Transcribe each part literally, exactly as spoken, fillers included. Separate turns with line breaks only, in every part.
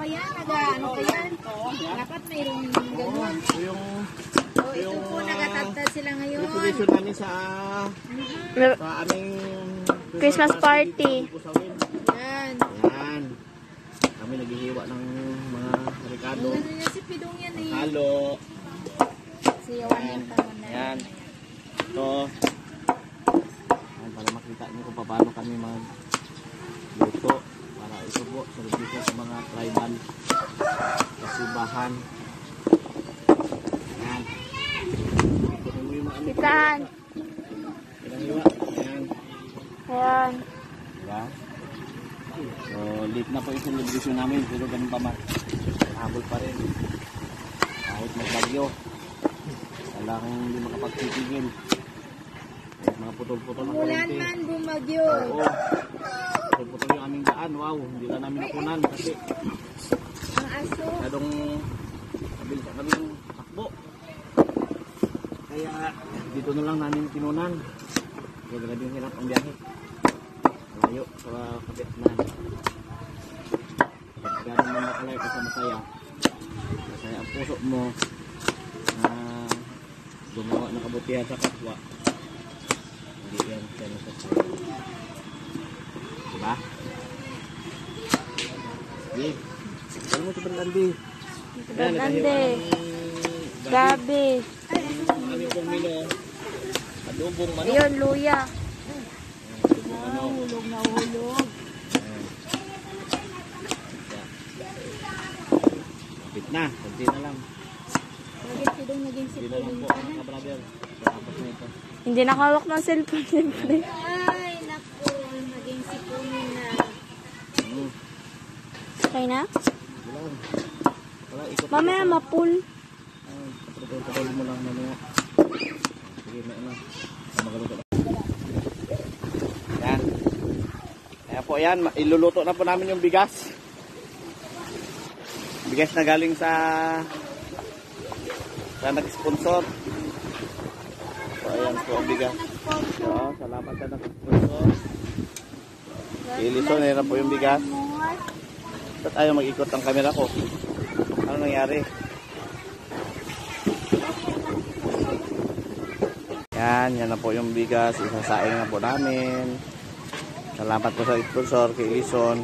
yan? Naga, ano ka yan? Dapat mayroong gano'n.
Yung,
oh, ito po, nagatagtad sila ngayon.
Preparation namin sa, sa aming
Christmas party.
Yan.
Yan. Kami naghihiwa ng mga ricado.
Ano niya si Pidong yan eh.
Halo.
Siyawan yung tamon na.
Yan. Ito. Yan, para makita niyo kung paano kami magluto. Para ito po, servisyo sa mga tribal kasibahan. Yan.
Itaan.
Pinanghiwa. Yan.
Ayan.
Diba? So, late na po yung celebration namin. Pero ganun pa man. Habol pa rin. Kahit magbagyo. Kailangan hindi makapagtitigil. Kahit mga putol-putol na
Umulan
kurente.
man, bumagyo.
Oo. Putol-putol yung aming daan. Wow, hindi na namin nakunan. Kasi
Ang aso.
masyadong nabil pa kami ng takbo. Kaya dito na lang namin kinunan. Kaya grabe yung hirap ang biyahe. Malayo sa Kabiatnan. Pag gano'n mo nakalay ka sa masaya. Masaya ang puso mo na gumawa ng kabutihan sa kapwa. Hindi yan siya nasasaya. Diba? Sige. Alam mo si Berlandi.
Berlandi. Gabi.
Ano yung pumilo? Adobong manok.
Ayun, luya.
Hulog na hulog.
Kapit na, kunti na lang.
Bakit Pidong naging
Kunti na lang
sipunin
po,
ka na?
mga brother. Tapos na ito.
Hindi nakawak ng cellphone, siyempre.
Ay, naku. Naging sipunin na.
Hmm,
Okay na?
wala. Wala, ikot.
Mamaya mapul.
Ay, patol-patol mo lang mamaya. Sige, may ano. Magaluto lang. Yan. Kaya po yan, iluluto na po namin yung bigas. Bigas na galing sa sa nag-sponsor. So, ayan po ang bigas. So, salamat sa nag-sponsor. Ilison, ayan po yung bigas. Ba't ayaw mag-ikot ang camera ko? Ano nangyari? Yan, yan na po yung bigas. Isasaing na po namin. Salamat po sa sponsor kay Ilison.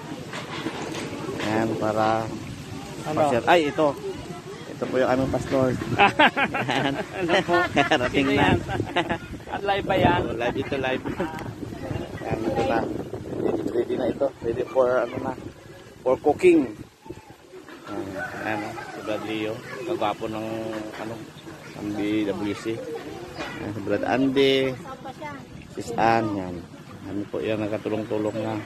Yan, para ano? Ay, ito. Ito po yung aming pastor. Yan.
Ano po?
Rating na.
At live ba yan?
Oh, live ito, live. Yan, ito na. Ready na ito. Ready for, ano na, for cooking. Yan, yan si Brad Leo. Kagwapo ng, ano, ng B W C. Yan, si Brad Andy. Sis Ann, yan. Ano po yan, nagkatulong-tulong na.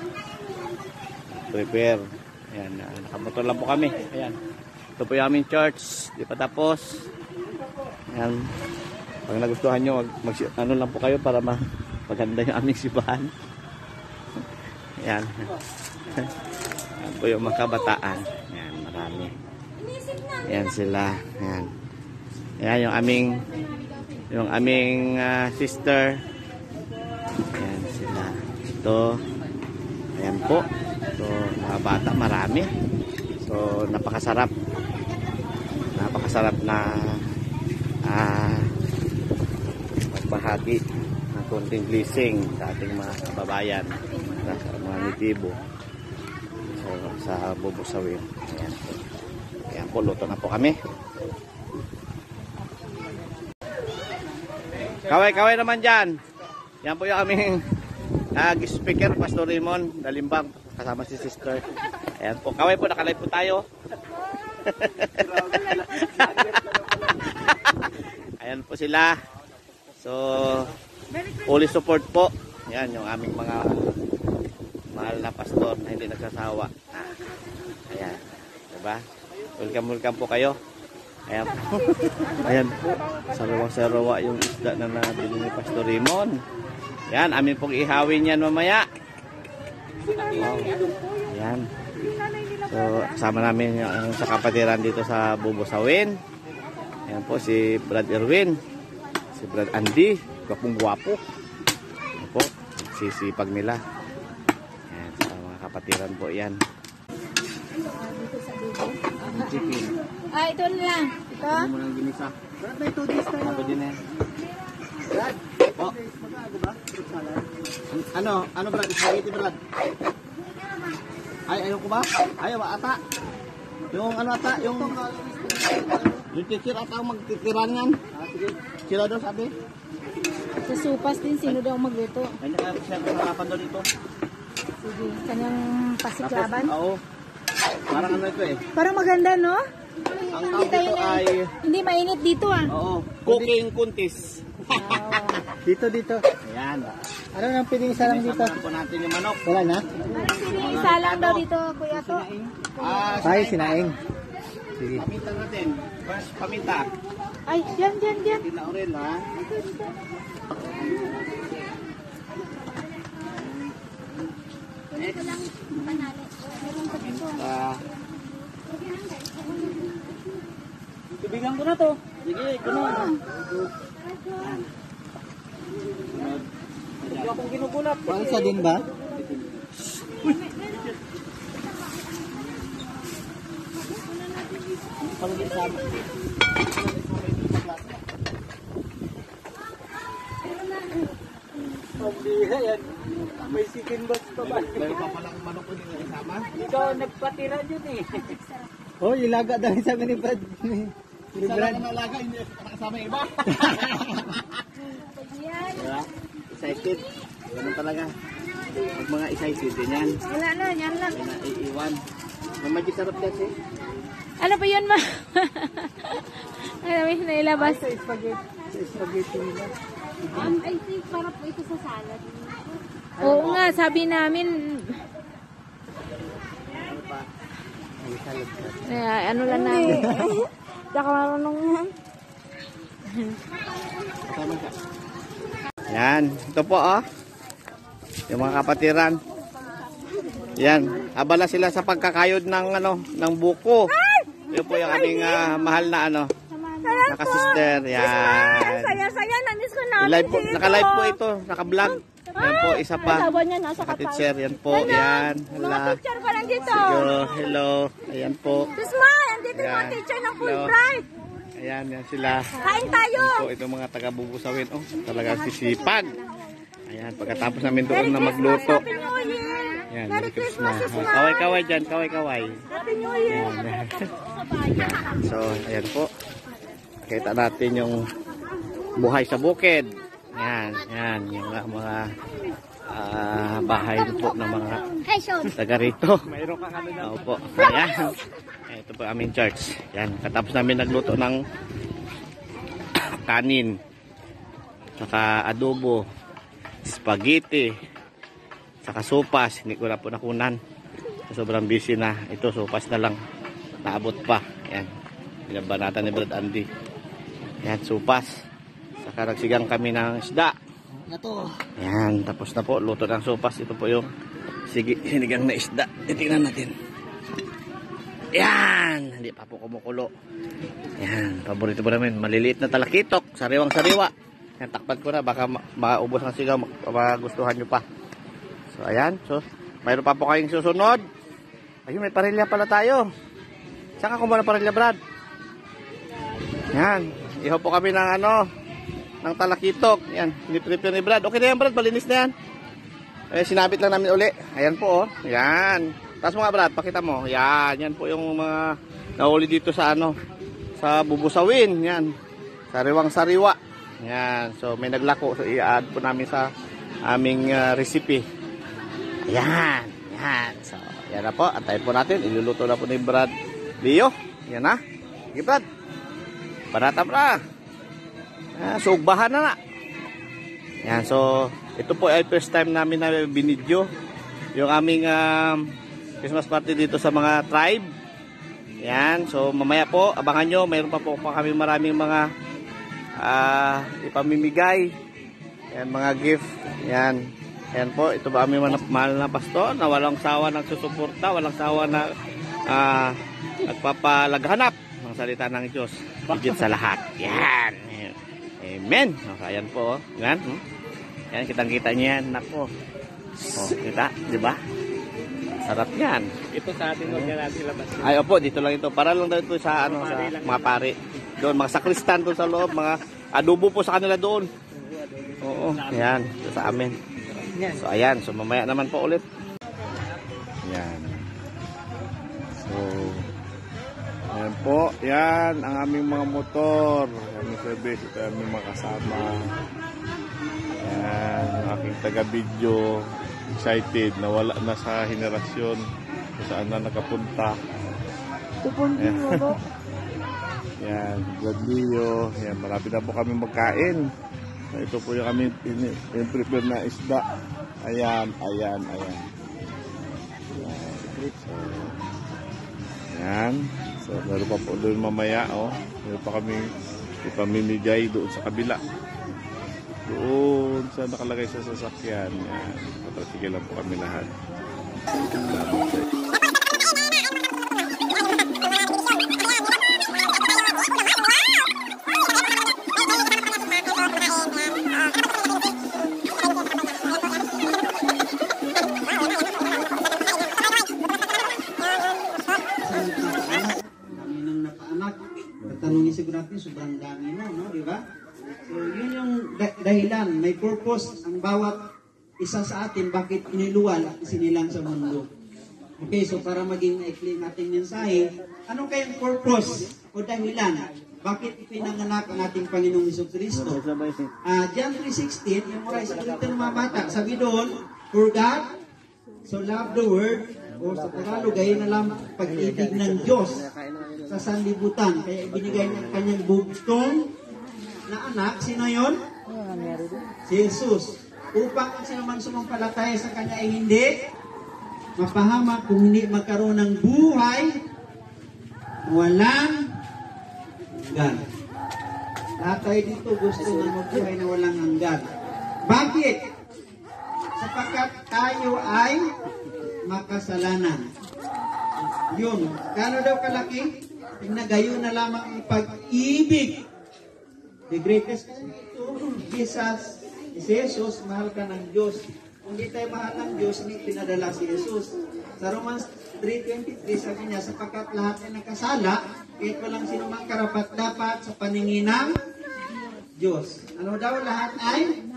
Prepare. Ayan, nakamotor lang po kami. Ayan. Ito po yung aming church. Di pa tapos. Ayan. Pag nagustuhan nyo, mag, ano lang po kayo para ma, maganda yung aming sibahan. Ayan. Ayan po yung mga kabataan. Ayan, marami. Ayan sila. Ayan. Ayan yung aming yung aming uh, sister. Ayan sila. Ito. Ayan po. So, mga bata, marami. So, napakasarap. Napakasarap na ah, magbahagi ng konting blessing sa ating mga kababayan, sa mga nitibo. So, sa Bubusawin. Ayan po. Ayan po, luto na po kami. Kaway-kaway naman dyan. Yan po yung aming uh, speaker, Pastor Raymond Dalimbang. Kasama si sister. Ayan po. Kaway po, nakalive po tayo. Ayan po sila. So, fully support po. Ayan yung aming mga mahal na pastor na hindi nagsasawa. Ah, ayan. Diba? Welcome, welcome po kayo. Ayan po. Ayan po. Sarawa-sarawa yung isda na nabili ni Pastor Raymond. Ayan, amin pong ihawin yan mamaya. Wow. Ayan. So, kasama namin yung sa kapatiran dito sa Bubusawin. Ayan po si Brad Erwin, si Brad Andy, gwapong gwapo. Ayan po, sisipag nila. Ayan, sa mga kapatiran po yan.
Ah, ito na lang. Ito?
Ano mo nang ginisa?
Brad, may two days tayo.
Ako din eh.
Brad,
Oh,
mag-aago ba? Fruit salad.
an- ano? Ano Brad? Spaghetti Brad? Ay, ayaw ko ba? Ayaw ba ata? Yung ano ata? Yung... Yung teacher ata ang magtitiran yan.
Ah, sige.
Sila daw sabi.
Sa supas din, sino daw magluto?
Kanya kaya siya kasarapan daw dito.
Sige, kanyang pasiklaban.
Oo. Parang ano ito eh.
Parang maganda, no?
Ang tawag dito ay...
Hindi mainit dito, ah.
Oo. Cooking contest.
Dito, dito.
Ayan.
Ano nang piling isa lang dito?
Samahan po natin yung manok.
Wala na?
Isa lang daw dito, kuya to.
Ah,
Ay, sinaing. Sige.
paminta natin. First, paminta.
Ay, yan, yan, yan.
Tinaurel ha. Next. Paminta.
Tubigan ko na to.
Sige, kuno.
Hindi akong ginugulat. Balsa din ba?
Pang-isama.
Pambiha yan. May chicken box pa ba?
Meron pa palang manok ko din na isama.
Ikaw nagpatira dyan eh. Oh, ilaga dahil sa amin ni Brad. Ni
Isa
Brad.
lang na alaga, hindi nakasama yung iba. Diba? Excited. Ganun talaga. Pag mga excited, ganyan.
Wala na, yan lang.
May naiiwan. Mamagi sarap kasi.
Ano pa yun, ma? Ano may nailabas?
Sa spaghetti. Sa spaghetti nila.
Um, I think para po ito sa salad. Oo nga, sabi namin,
Ano pa?
Ay, salad ka.
eh, ano lang namin.
Hindi ako marunong yan.
Kasama ka. Yan. Ito po oh. Yung mga kapatiran. Yan. Abala sila sa pagkakayod ng ano, ng buko. Yun po yung aming ah, mahal na ano. Naka-sister. Yan.
Saya-saya, nandis ko na.
Live po, naka-live po ito, naka-vlog. Yan po, isa pa.
Asawa niya nasa kapal.
Kapatid yan po, yan.
Mga
Hala.
teacher pa lang dito.
Hello, hello. Ayan po.
Smile, andito yung mga
Ayan.
teacher ng
Hello.
Fulbright.
Ayan, yan sila.
Kain tayo.
Yan po, itong mga taga-bubusawin. Oh, talagang sisipag. Ayan, pagkatapos namin doon na magluto.
Happy New Year.
Ayan,
Merry Christmas, Smile.
Kaway-kaway dyan, kaway-kaway.
Happy New Year.
Ayan. So, ayan po. Kita natin yung buhay sa bukid. Yan, yan. Yung mga, mga ah, bahay po ng mga
Hey, Sean.
taga rito.
Mayroon kang ano na.
Opo. Ayan. Ito po aming church. Yan. Katapos namin nagluto ng kanin. Saka adobo. Spaghetti. Saka sopas. Hindi ko na po nakunan. Sobrang busy na. Ito sopas na lang. Naabot pa. Yan. Binabanatan ni Brad Andy. Yan. Sopas. Saka nagsigang kami ng isda.
Ito.
Yan, tapos na po, luto ng sopas. Ito po yung sige, sinigang na isda. Titingnan natin. Yan, hindi pa po kumukulo. Yan, paborito po namin. Maliliit na talakitok, sariwang sariwa. Yan, takpan ko na, baka ma maubos ang sigaw, magustuhan nyo pa. So, ayan. So, mayroon pa po kayong susunod. Ayun, may parilya pala tayo. Saan ka kumuha ng parilya, Brad? Yan, iho po kami ng ano, ng talakitok. Yan, piniprepare ni Brad. Okay na yan, Brad, malinis na yan. Eh, sinabit lang namin uli. Ayan po, oh. Yan. Tapos mga Brad, pakita mo. Yan, yan po yung mga nahuli dito sa ano, sa bubusawin. Yan. Sariwang sariwa. Yan. So, may naglako. So, i-add po namin sa aming uh, recipe. Yan. Yan. So, yan na po. Antayin po natin. Iluluto na po ni Brad Leo. Yan na. Sige, Brad. Barata, Brad. Ah, sugbahan na na. Yan, so ito po ay first time namin na binidyo yung aming um, Christmas party dito sa mga tribe. Yan, so mamaya po abangan nyo, mayroon pa po pa kami maraming mga uh, ipamimigay. Yan, mga gift. Yan. Yan po, ito ba aming mahal na pastor na walang sawa nagsusuporta, walang sawa na uh, nagpapalaghanap ng salita ng Diyos. Higit sa lahat. Yan. Amen. Okay, ayan po. Oh. Yan. Hmm? Yan, kitang-kita niyo yan. Nako. Oh, kita, di ba? Sarap yan.
Ito sa atin, huwag na natin labas.
Ay, opo, dito lang ito. Para lang daw ito sa, ano, sa mga pare. Doon, mga sakristan doon sa loob. Mga adobo po sa kanila doon. Oo, yan. Sa amin. So, ayan. So, mamaya naman po ulit. Yan. So, ayan po. Yan, ang aming mga motor. Aming service. Ito aming mga kasama. Yan, ang aking taga-video. Excited na wala na sa henerasyon kung saan na nakapunta. Yan. Yan, Gladlio. Yan, marami na po kami magkain. Ito po yung kami in prepare na isda. Ayan, ayan, ayan. Yan. So, yan. So, meron pa po doon mamaya, oh. Meron pa kami ipamimigay doon sa kabila. Doon sa nakalagay sa sasakyan. Yan. Patratigil lang po kami lahat.
Dami nang napaanak. Tatanungin siguro natin, sobrang dami mo, no? Di ba? So, yun yung dah- dahilan. May purpose ang bawat isa sa atin bakit iniluwal at isinilang sa mundo. Okay, so para maging maikli ang ating mensahe, ano kayang purpose o dahilan bakit ipinanganak ang ating Panginoong Jesucristo? Uh, John three sixteen, yung oray sa ulitin ng mga bata, sabi doon, for God so loved the world, o sa Tagalog, gayon na lamang pag-ibig ng Diyos sa sanlibutan. Kaya ibinigay ng kanyang bugtong na anak. Sino yon? Si Jesus. Upang ang sinuman sumampalataya sa kanya ay hindi mapahamak, kung hindi magkaroon ng buhay walang hanggan. Lahat tayo dito gusto ng mabuhay na walang hanggan. Bakit? Sapagkat tayo ay makasalanan. Yun. Kano daw kalaki? Tingnan na lamang ang pag-ibig. The greatest Jesus, si Jesus, mahal ka ng Diyos. Kung di tayo mahal ng Diyos, hindi pinadala si Jesus. Sa Romans three twenty-three, sabi niya, sapagkat lahat ay nakasala, kahit walang sino mang karapat dapat sa paningin ng Diyos. Ano daw lahat ay?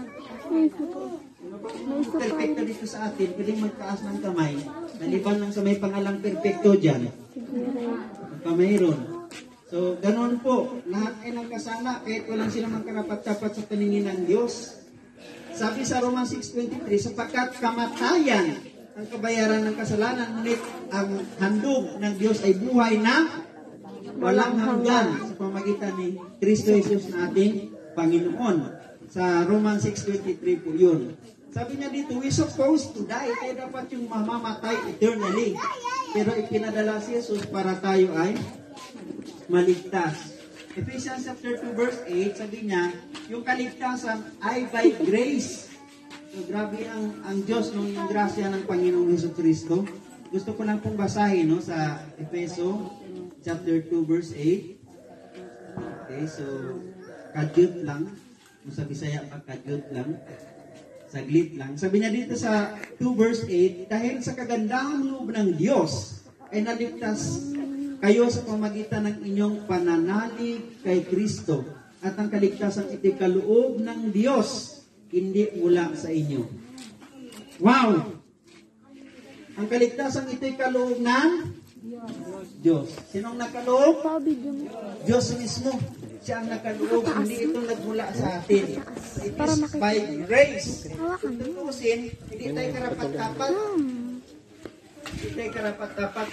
Perfecto dito sa atin, pwedeng magtaas ng kamay. Naliban lang sa may pangalang perfecto dyan. Kamayroon. So, ganoon po. Lahat ay nagkasala kahit walang silang magkarapat-dapat sa paningin ng Diyos. Sabi sa Romans six twenty-three, sapagkat kamatayan ang kabayaran ng kasalanan, ngunit ang handog ng Diyos ay buhay na walang hanggan sa pamagitan ni Kristo Jesus na ating Panginoon. Sa Romans six twenty-three po yun. Sabi niya dito, we supposed to die. Kaya dapat yung mamamatay eternally. Pero ipinadala si Jesus para tayo ay maligtas. Ephesians chapter two verse eight, sabi niya, yung kaligtasan ay by grace. So grabe ang, ang Diyos nung yung grasya ng Panginoong Jesucristo. Gusto ko lang pong basahin, no, sa Efeso chapter two verse eight. Okay, so kadyut lang. Kung sa Bisaya pa, kadyut lang. Saglit lang. Sabi niya dito sa two verse eight, dahil sa kagandahan loob ng Diyos ay naligtas kayo sa pamagitan ng inyong pananalig kay Kristo, at ang kaligtasan ito'y kaloob ng Diyos, hindi mula sa inyo. Wow! Ang kaligtasan ito'y kaloob ng Diyos. Sinong nakaloob? Diyos mismo. Siya ang nakaloob. Hindi ito nagmula sa atin. It is by grace. Kung tutusin, hindi tayo karapat-dapat. Hindi tayo karapat-dapat.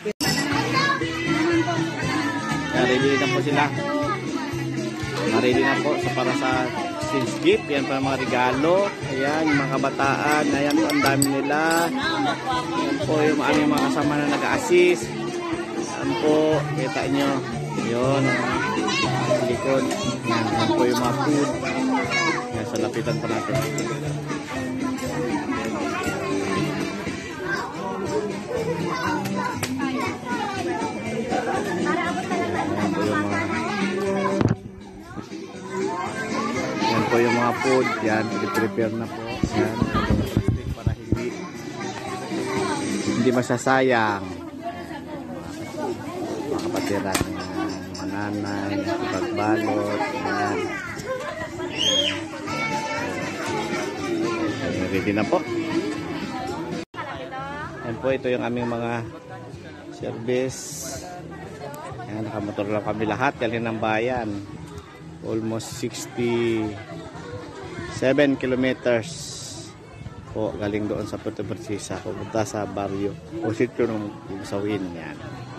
Ready na po sila. Ready na po sa para sa exchange gift. Yan pa mga regalo. Ayan, yung mga kabataan. Ayan po, ang dami nila. Ayan po yung aming mga kasama na nag-assist. Ayan po, kita nyo. Yun, ang likod. Ayan po yung mga food. Ayan, sa lapitan pa natin. Yan po yung mga food. Yan, i-prepare na po. Yan, para hindi hindi masasayang. Mga kapatiran, mga nanay, pagbalot, yan. Ready na po. Yan po, ito yung aming mga service. Yan, nakamotor lang kami lahat. Galing ng bayan. Almost sixty-seven kilometers po galing doon sa Puerto Princesa. Pupunta sa barrio o sityo ng Sawin. Yan.